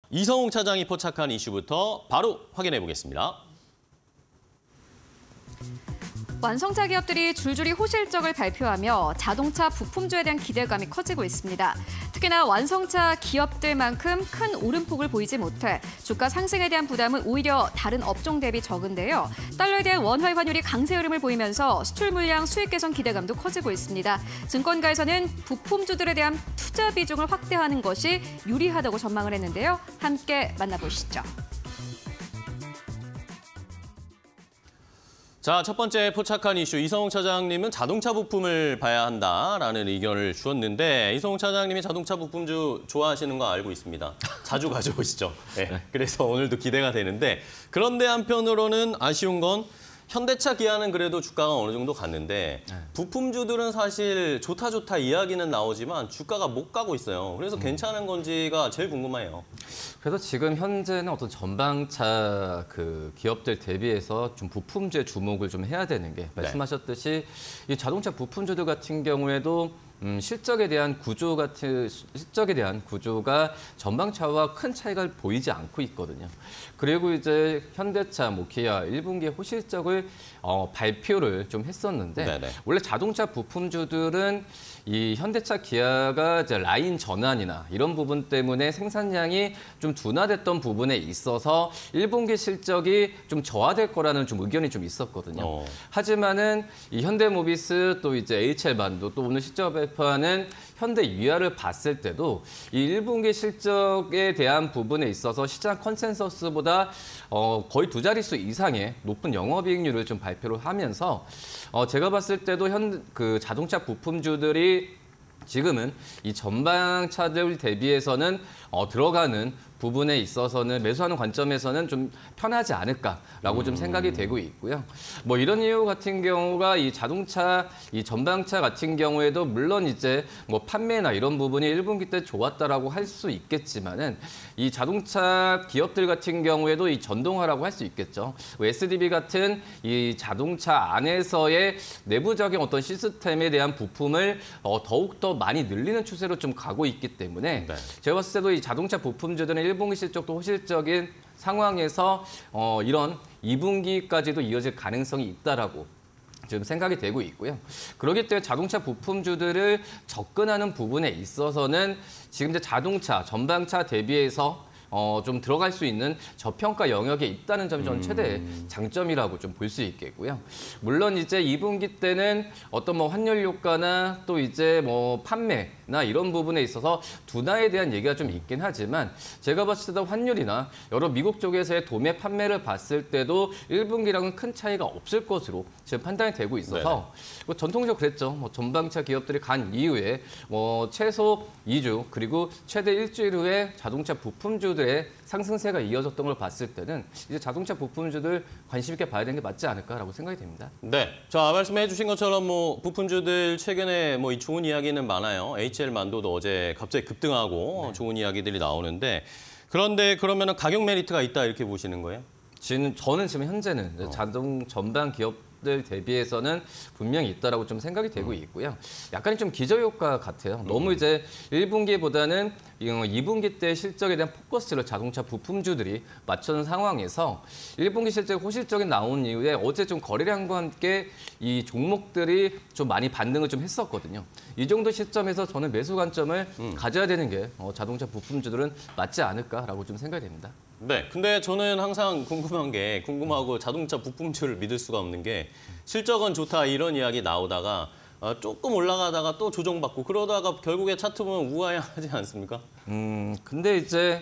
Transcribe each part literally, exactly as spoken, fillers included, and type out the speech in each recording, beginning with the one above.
이성욱 차장이 포착한 이슈부터 바로 확인해 보겠습니다. 완성차 기업들이 줄줄이 호실적을 발표하며 자동차 부품주에 대한 기대감이 커지고 있습니다. 특히나 완성차 기업들만큼 큰 오름폭을 보이지 못해 주가 상승에 대한 부담은 오히려 다른 업종 대비 적은데요. 달러에 대한 원화의 환율이 강세 흐름을 보이면서 수출 물량 수익 개선 기대감도 커지고 있습니다. 증권가에서는 부품주들에 대한 투자 비중을 확대하는 것이 유리하다고 전망을 했는데요. 함께 만나보시죠. 자, 첫 번째 포착한 이슈, 이성욱 차장님은 자동차 부품을 봐야 한다라는 의견을 주었는데 이성욱 차장님이 자동차 부품주 좋아하시는 거 알고 있습니다. 자주 가져오시죠. 네, 그래서 오늘도 기대가 되는데 그런데 한편으로는 아쉬운 건 현대차, 기아는 그래도 주가가 어느 정도 갔는데 부품주들은 사실 좋다 좋다 이야기는 나오지만 주가가 못 가고 있어요. 그래서 괜찮은 건지가 제일 궁금해요. 그래서 지금 현재는 어떤 전방차 그 기업들 대비해서 좀 부품주에 주목을 좀 해야 되는 게 말씀하셨듯이 이 자동차 부품주들 같은 경우에도 음, 실적에 대한 구조 같은 실적에 대한 구조가 전방차와 큰 차이가 보이지 않고 있거든요. 그리고 이제 현대차, 뭐 기아 일 분기 호실적을 어, 발표를 좀 했었는데 네네. 원래 자동차 부품주들은 이 현대차, 기아가 이제 라인 전환이나 이런 부분 때문에 생산량이 좀 둔화됐던 부분에 있어서 일 분기 실적이 좀 저하될 거라는 좀 의견이 좀 있었거든요. 어. 하지만은 이 현대모비스 또 이제 에이치엘반도 또 오늘 실적 발표하는 현대 위아를 봤을 때도 이 일 분기 실적에 대한 부분에 있어서 시장 컨센서스보다 어, 거의 두 자릿수 이상의 높은 영업이익률을 좀 발표를 하면서 어, 제가 봤을 때도 현 그 자동차 부품주들이 지금은 이 전방차들 대비해서는 어, 들어가는 부분에 있어서는 매수하는 관점에서는 좀 편하지 않을까라고 음. 좀 생각이 되고 있고요. 뭐 이런 이유 같은 경우가 이 자동차, 이 전방차 같은 경우에도 물론 이제 뭐 판매나 이런 부분이 일 분기 때 좋았다라고 할 수 있겠지만은 이 자동차 기업들 같은 경우에도 이 전동화라고 할 수 있겠죠. 에스디비 같은 이 자동차 안에서의 내부적인 어떤 시스템에 대한 부품을 어, 더욱 더 많이 늘리는 추세로 좀 가고 있기 때문에 네. 제가 봤을 때도 이 자동차 부품주들은 일 분기 실적도 호실적인 상황에서 어, 이런 이 분기까지도 이어질 가능성이 있다라고 지금 생각이 되고 있고요. 그렇기 때문에 자동차 부품주들을 접근하는 부분에 있어서는 지금 이제 자동차, 전방차 대비해서 어, 좀 들어갈 수 있는 저평가 영역에 있다는 점이 저는 최대 장점이라고 좀 볼 수 있겠고요. 물론 이제 이 분기 때는 어떤 뭐 환율 효과나 또 이제 뭐 판매나 이런 부분에 있어서 둔화에 대한 얘기가 좀 있긴 하지만 제가 봤을 때도 환율이나 여러 미국 쪽에서의 도매 판매를 봤을 때도 일 분기랑은 큰 차이가 없을 것으로 지금 판단이 되고 있어서 뭐 전통적으로 그랬죠. 뭐 전방차 기업들이 간 이후에 뭐 최소 이 주 그리고 최대 일주일 후에 자동차 부품주 의 상승세가 이어졌던 걸 봤을 때는 이제 자동차 부품주들 관심 있게 봐야 되는 게 맞지 않을까라고 생각이 됩니다. 네, 자 말씀해 주신 것처럼 뭐 부품주들 최근에 뭐 이 좋은 이야기는 많아요. 에이치엘만도도 어제 갑자기 급등하고 네. 좋은 이야기들이 나오는데 그런데 그러면은 가격 메리트가 있다 이렇게 보시는 거예요? 지금 저는 지금 현재는 어. 자동 전방 기업 들 대비해서는 분명히 있다라고 좀 생각이 되고 있고요. 약간의 좀 기저효과 같아요. 너무 이제 일 분기보다는 이 분기 때 실적에 대한 포커스를 자동차 부품주들이 맞추는 상황에서 일 분기 실적 호실적이 나온 이후에 어제 좀 거래량과 함께 이 종목들이 좀 많이 반등을 좀 했었거든요. 이 정도 시점에서 저는 매수 관점을 음. 가져야 되는 게 어, 자동차 부품주들은 맞지 않을까라고 좀 생각이 됩니다. 네, 근데 저는 항상 궁금한 게 궁금하고 자동차 부품주를 믿을 수가 없는 게 실적은 좋다 이런 이야기 나오다가 어, 조금 올라가다가 또 조정받고 그러다가 결국에 차트 보면 우아해하지 않습니까? 음, 근데 이제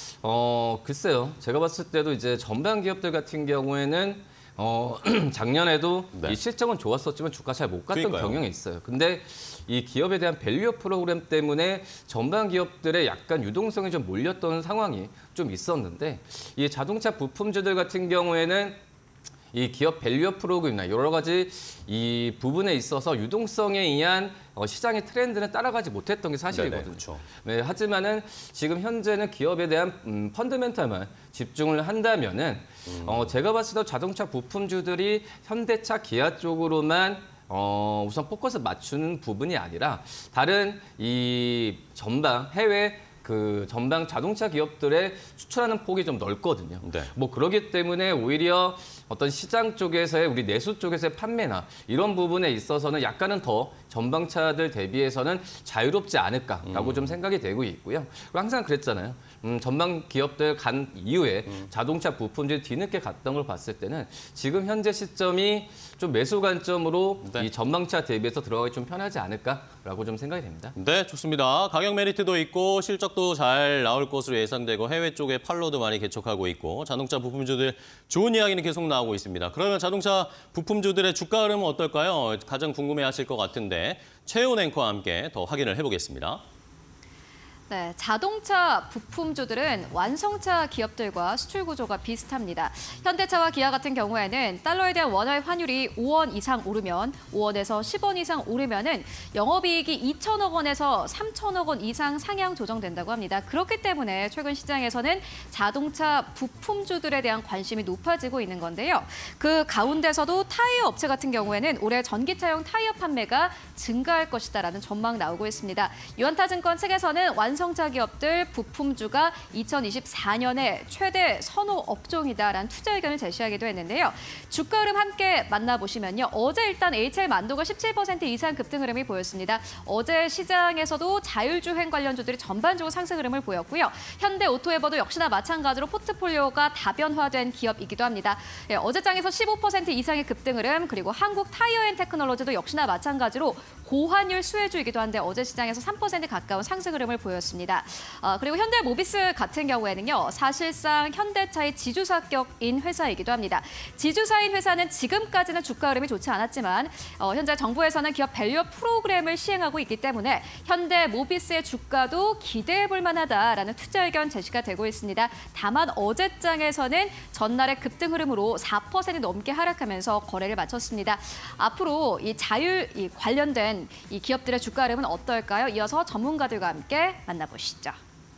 어 글쎄요, 제가 봤을 때도 이제 전방 기업들 같은 경우에는 어 작년에도 네. 이 실적은 좋았었지만 주가 잘 못 갔던 그러니까요. 경향이 있어요. 근데 이 기업에 대한 밸류 프로그램 때문에 전방 기업들의 약간 유동성이 좀 몰렸던 상황이 좀 있었는데 이 자동차 부품주들 같은 경우에는 이 기업 밸류 프로그램이나 여러 가지 이 부분에 있어서 유동성에 의한 어, 시장의 트렌드는 따라가지 못했던 게 사실이거든요. 네네, 그렇죠. 네, 하지만은 지금 현재는 기업에 대한 음, 펀더멘탈만 집중을 한다면은 음. 어, 제가 봤을 때 자동차 부품주들이 현대차, 기아 쪽으로만 어, 우선 포커스 맞추는 부분이 아니라 다른 이 전방 해외 그 그 전방 자동차 기업들의 수출하는 폭이 좀 넓거든요. 네. 뭐 그러기 때문에 오히려 어떤 시장 쪽에서의 우리 내수 쪽에서의 판매나 이런 부분에 있어서는 약간은 더 전방차들 대비해서는 자유롭지 않을까라고 음. 좀 생각이 되고 있고요. 그리고 항상 그랬잖아요. 음, 전방 기업들 간 이후에 음. 자동차 부품들이 뒤늦게 갔던 걸 봤을 때는 지금 현재 시점이 좀 매수 관점으로 네. 이 전방차 대비해서 들어가기 좀 편하지 않을까라고 좀 생각이 됩니다. 네, 좋습니다. 가격 메리트도 있고 실적도 잘 나올 것으로 예상되고 해외 쪽에 팔로도 많이 개척하고 있고 자동차 부품주들 좋은 이야기는 계속 나오고 있습니다. 그러면 자동차 부품주들의 주가 흐름은 어떨까요? 가장 궁금해하실 것 같은데 최훈 앵커와 함께 더 확인을 해보겠습니다. 네, 자동차 부품주들은 완성차 기업들과 수출 구조가 비슷합니다. 현대차와 기아 같은 경우에는 달러에 대한 원화의 환율이 오 원 이상 오르면 오 원에서 십 원 이상 오르면은 영업이익이 이천억 원에서 삼천억 원 이상 상향 조정된다고 합니다. 그렇기 때문에 최근 시장에서는 자동차 부품주들에 대한 관심이 높아지고 있는 건데요. 그 가운데서도 타이어 업체 같은 경우에는 올해 전기차용 타이어 판매가 증가할 것이다라는 전망 나오고 있습니다. 유한타증권 측에서는 완성 완성차 기업들 부품주가 이천이십사 년에 최대 선호 업종이다라는 투자 의견을 제시하기도 했는데요. 주가 흐름 함께 만나보시면요. 어제 일단 에이치엘 만도가 십칠 퍼센트 이상 급등 흐름이 보였습니다. 어제 시장에서도 자율주행 관련주들이 전반적으로 상승 흐름을 보였고요. 현대오토에버도 역시나 마찬가지로 포트폴리오가 다변화된 기업이기도 합니다. 예, 어제장에서 십오 퍼센트 이상의 급등 흐름, 그리고 한국 타이어앤테크놀로지도 역시나 마찬가지로 고환율 수혜주이기도 한데 어제 시장에서 삼 퍼센트 가까운 상승 흐름을 보였습니다. 어, 그리고 현대모비스 같은 경우에는요. 사실상 현대차의 지주사격인 회사이기도 합니다. 지주사인 회사는 지금까지는 주가 흐름이 좋지 않았지만 어, 현재 정부에서는 기업 밸류업 프로그램을 시행하고 있기 때문에 현대모비스의 주가도 기대해 볼 만하다라는 투자 의견 제시가 되고 있습니다. 다만 어제장에서는 전날의 급등 흐름으로 사 퍼센트 넘게 하락하면서 거래를 마쳤습니다. 앞으로 이 자율 이 관련된 이 기업들의 주가 흐름은 어떨까요? 이어서 전문가들과 함께 만나보시죠.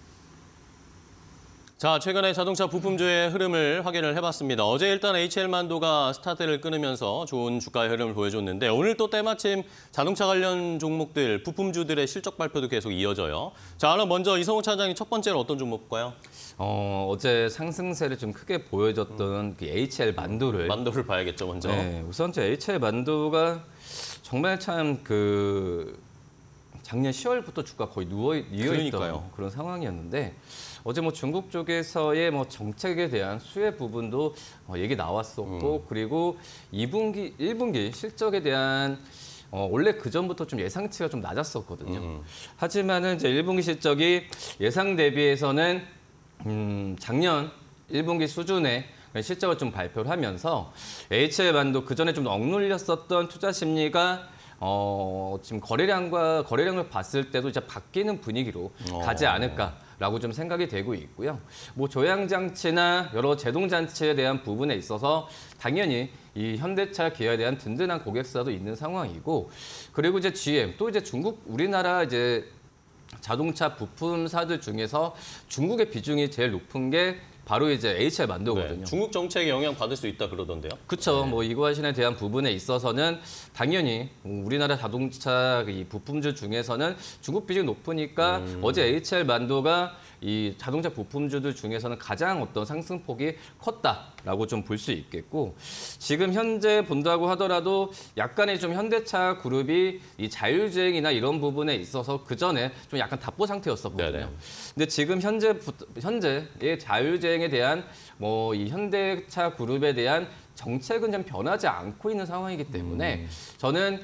자, 최근에 자동차 부품주의 흐름을 확인을 해봤습니다. 어제 일단 에이치엘 만도가 스타트를 끊으면서 좋은 주가의 흐름을 보여줬는데 오늘 또 때마침 자동차 관련 종목들, 부품주들의 실적 발표도 계속 이어져요. 자, 그럼 먼저 이성우 차장님 첫 번째로 어떤 종목 볼까요? 어, 어제 상승세를 좀 크게 보여줬던 음. 그 에이치엘 만도를 만도를 봐야겠죠, 먼저. 네, 우선 저 에이치엘 만도가 정말 참 그 작년 시월부터 주가 거의 누워 누워있던 그런 상황이었는데 어제 뭐 중국 쪽에서의 뭐 정책에 대한 수혜 부분도 어, 얘기 나왔었고 음. 그리고 이 분기, 일 분기 실적에 대한 어, 원래 그 전부터 좀 예상치가 좀 낮았었거든요. 음. 하지만은 이제 일 분기 실적이 예상 대비해서는 음, 작년 일 분기 수준의 실적을 좀 발표를 하면서 에이치엘 만도 그 전에 좀 억눌렸었던 투자 심리가 어, 지금 거래량과 거래량을 봤을 때도 이제 바뀌는 분위기로 어. 가지 않을까라고 좀 생각이 되고 있고요. 뭐 조향 장치나 여러 제동 장치에 대한 부분에 있어서 당연히 이 현대차 기아에 대한 든든한 고객사도 있는 상황이고, 그리고 이제 지엠 또 이제 중국 우리나라 이제 자동차 부품사들 중에서 중국의 비중이 제일 높은 게 바로 이제 에이치엘 만도거든요. 네, 중국 정책에 영향 받을 수 있다 그러던데요. 그렇죠. 네. 뭐 이거화신에 대한 부분에 있어서는 당연히 우리나라 자동차 이 부품주 중에서는 중국 비중이 높으니까 음. 어제 에이치엘 만도가 이 자동차 부품주들 중에서는 가장 어떤 상승폭이 컸다라고 좀 볼 수 있겠고, 지금 현재 본다고 하더라도 약간의 좀 현대차 그룹이 이 자율주행이나 이런 부분에 있어서 그 전에 좀 약간 답보 상태였었거든요. 네네. 근데 지금 현재 현재의 자율주행에 대한 뭐 이 현대차 그룹에 대한 정책은 좀 변하지 않고 있는 상황이기 때문에 음. 저는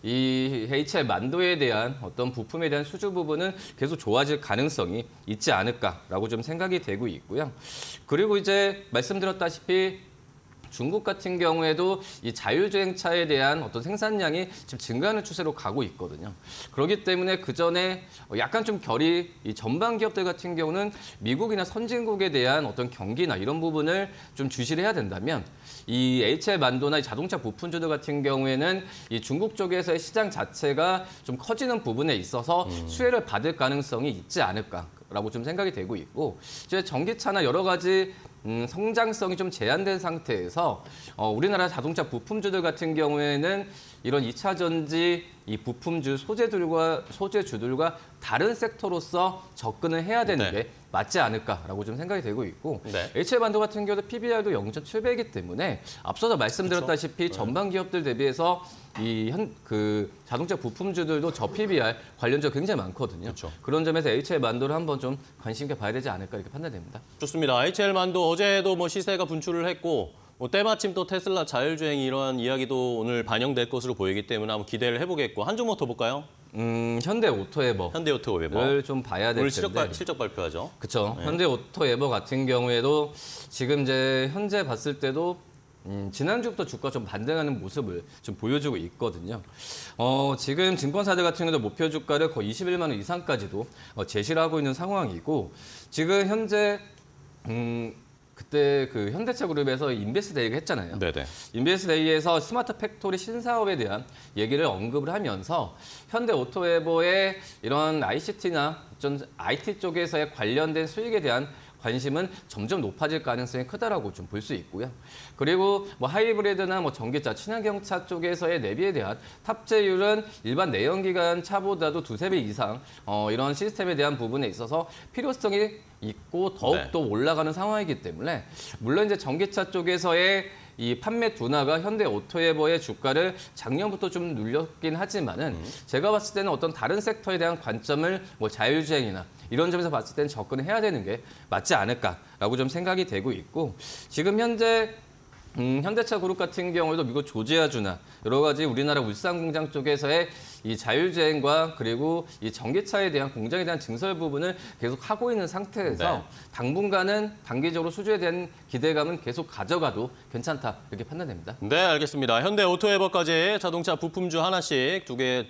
이 에이치엘 만도에 대한 어떤 부품에 대한 수주 부분은 계속 좋아질 가능성이 있지 않을까라고 좀 생각이 되고 있고요. 그리고 이제 말씀드렸다시피 중국 같은 경우에도 이 자율주행차에 대한 어떤 생산량이 지금 증가하는 추세로 가고 있거든요. 그렇기 때문에 그 전에 약간 좀 결이 이 전방 기업들 같은 경우는 미국이나 선진국에 대한 어떤 경기나 이런 부분을 좀 주시를 해야 된다면 이 에이치엘 만도나 이 자동차 부품주들 같은 경우에는 이 중국 쪽에서의 시장 자체가 좀 커지는 부분에 있어서 음. 수혜를 받을 가능성이 있지 않을까라고 좀 생각이 되고 있고, 이제 전기차나 여러 가지 음, 성장성이 좀 제한된 상태에서 어, 우리나라 자동차 부품주들 같은 경우에는 이런 이 차 전지 이 부품주 소재들과 소재주들과 다른 섹터로서 접근을 해야 되는 네. 게 맞지 않을까라고 좀 생각이 되고 있고 네. 에이치엘반도 같은 경우도 피비알도 영 점 칠 배이기 때문에 앞서서 말씀드렸다시피 그렇죠. 전방 기업들 대비해서 이 현 그 자동차 부품주들도 저 피비알 관련주가 굉장히 많거든요. 그렇죠. 그런 점에서 에이치엘반도를 한번 좀 관심 있게 봐야 되지 않을까 이렇게 판단됩니다. 좋습니다. 에이치엘만도 어제도 뭐 시세가 분출을 했고 뭐 때마침 또 테슬라 자율주행 이러한 이야기도 오늘 반영될 것으로 보이기 때문에 한번 기대를 해보겠고 한종모터 볼까요? 음, 현대오토에버. 현대오토웨버. 를 좀 봐야 될 오늘 텐데. 실적, 발, 실적 발표하죠. 그렇죠. 네. 현대오토에버 같은 경우에도 지금 이제 현재 봤을 때도 음, 지난주부터 주가 좀 반등하는 모습을 좀 보여주고 있거든요. 어, 지금 증권사들 같은 경우도 목표 주가를 거의 이십일만 원 이상까지도 어, 제시를 하고 있는 상황이고 지금 현재 음, 그때 그 현대차 그룹에서 인베스트 데이가 했잖아요. 네네. 인베스트 데이에서 스마트 팩토리 신사업에 대한 얘기를 언급을 하면서 현대오토에버의 이런 아이씨티나 좀 아이티 쪽에서의 관련된 수익에 대한 관심은 점점 높아질 가능성이 크다라고 좀 볼 수 있고요. 그리고 뭐 하이브리드나 뭐 전기차, 친환경차 쪽에서의 내비에 대한 탑재율은 일반 내연기관 차보다도 두세 배 이상 어, 이런 시스템에 대한 부분에 있어서 필요성이 있고 더욱더 네. 올라가는 상황이기 때문에 물론 이제 전기차 쪽에서의 이 판매 둔화가 현대오토에버의 주가를 작년부터 좀 눌렸긴 하지만은 음. 제가 봤을 때는 어떤 다른 섹터에 대한 관점을 뭐 자율주행이나 이런 점에서 봤을 때는 접근을 해야 되는 게 맞지 않을까라고 좀 생각이 되고 있고 지금 현재 음, 현대차 그룹 같은 경우에도 미국 조지아주나 여러 가지 우리나라 울산 공장 쪽에서의 이 자율주행과 그리고 이 전기차에 대한 공장에 대한 증설 부분을 계속 하고 있는 상태에서 네. 당분간은 단기적으로 수주에 대한 기대감은 계속 가져가도 괜찮다 이렇게 판단됩니다. 네, 알겠습니다. 현대오토에버까지 자동차 부품주 하나씩 두 개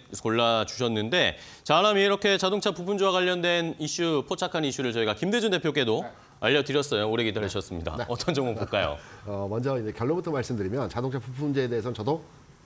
골라주셨는데 자, 그럼 이렇게 자동차 부품주와 관련된 이슈, 포착한 이슈를 저희가 김대준 대표께도 네. 알려드렸어요. 오래 기다리셨습니다. 네. 어떤 종목 볼까요? 어, 먼저 이제 결론부터 말씀드리면 자동차 부품주에 대해서는 저도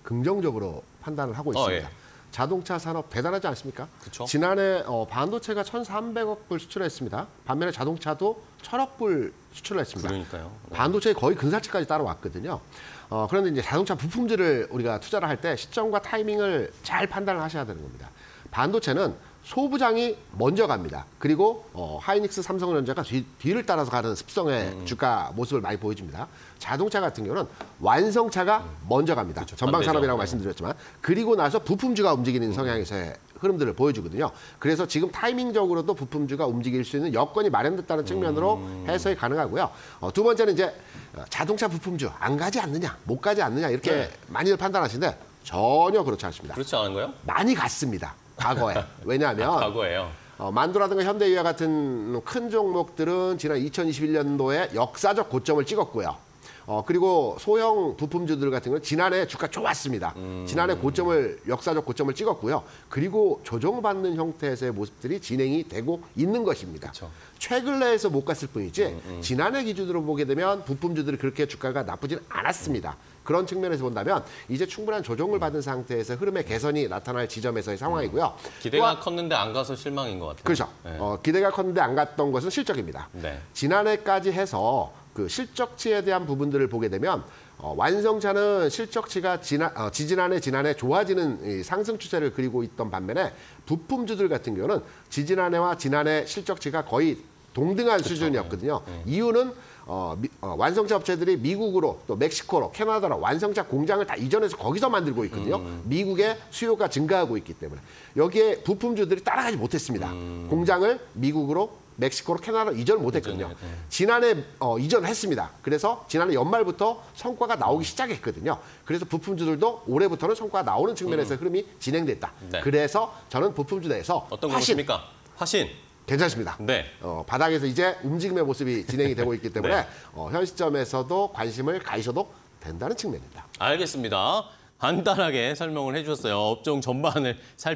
긍정적으로 판단을 하고 있습니다. 어, 예. 자동차 산업 대단하지 않습니까? 그쵸. 지난해 어, 반도체가 천삼백억 불 수출했습니다. 반면에 자동차도 천억 불 수출했습니다. 그러니까요. 네. 반도체에 거의 근사치까지 따라왔거든요. 어, 그런데 이제 자동차 부품주를 우리가 투자를 할 때 시점과 타이밍을 잘 판단을 하셔야 되는 겁니다. 반도체는 소부장이 먼저 갑니다. 그리고 어, 하이닉스, 삼성전자가 뒤, 뒤를 따라서 가는 습성의 음. 주가 모습을 많이 보여줍니다. 자동차 같은 경우는 완성차가 음. 먼저 갑니다. 그렇죠. 전방산업이라고 네. 말씀드렸지만 그리고 나서 부품주가 움직이는 성향에서의 흐름들을 보여주거든요. 그래서 지금 타이밍적으로도 부품주가 움직일 수 있는 여건이 마련됐다는 측면으로 음. 해석이 가능하고요. 어, 두 번째는 이제 자동차 부품주 안 가지 않느냐, 못 가지 않느냐 이렇게 네. 많이들 판단하시는데 전혀 그렇지 않습니다. 그렇지 않은가요? 많이 갔습니다. 과거에. 왜냐하면 아, 과거에요. 어, 만두라든가 현대위와 같은 큰 종목들은 지난 이천이십일 년도에 역사적 고점을 찍었고요. 어, 그리고 소형 부품주들 같은 경우는 지난해 주가 좋았습니다. 음... 지난해 고점을 역사적 고점을 찍었고요. 그리고 조정받는 형태에서의 모습들이 진행이 되고 있는 것입니다. 그쵸. 최근래에서 못 갔을 뿐이지 음, 음. 지난해 기준으로 보게 되면 부품주들이 그렇게 주가가 나쁘지는 않았습니다. 음. 그런 측면에서 본다면 이제 충분한 조정을 받은 상태에서 흐름의 개선이 나타날 지점에서의 상황이고요. 기대가 또한, 컸는데 안 가서 실망인 것 같아요. 그렇죠. 네. 어, 기대가 컸는데 안 갔던 것은 실적입니다. 네. 지난해까지 해서 그 실적치에 대한 부분들을 보게 되면 어, 완성차는 실적치가 지난, 어, 지지난해 지난해 좋아지는 이 상승 추세를 그리고 있던 반면에 부품주들 같은 경우는 지지난해와 지난해 실적치가 거의 동등한 그쵸, 수준이었거든요. 네. 이유는 어, 미, 어, 완성차 업체들이 미국으로 또 멕시코로 캐나다로 완성차 공장을 다 이전해서 거기서 만들고 있거든요. 음. 미국의 수요가 증가하고 있기 때문에 여기에 부품주들이 따라가지 못했습니다. 음. 공장을 미국으로 멕시코로 캐나다로 이전을 못했거든요. 네. 지난해 어, 이전했습니다. 그래서 지난해 연말부터 성과가 나오기 시작했거든요. 그래서 부품주들도 올해부터는 성과가 나오는 측면에서 음. 흐름이 진행됐다. 네. 그래서 저는 부품주 내에서 어떤 것입니까? 화신. 괜찮습니다. 네. 어, 바닥에서 이제 움직임의 모습이 진행이 되고 있기 때문에 네. 어, 현 시점에서도 관심을 가지셔도 된다는 측면입니다. 알겠습니다. 간단하게 설명을 해주셨어요. 업종 전반을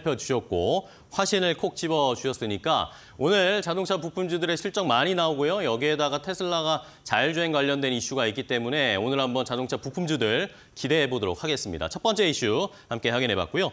살펴주셨고 화신을 콕 집어주셨으니까 오늘 자동차 부품주들의 실적 많이 나오고요. 여기에다가 테슬라가 자율주행 관련된 이슈가 있기 때문에 오늘 한번 자동차 부품주들 기대해 보도록 하겠습니다. 첫 번째 이슈 함께 확인해 봤고요.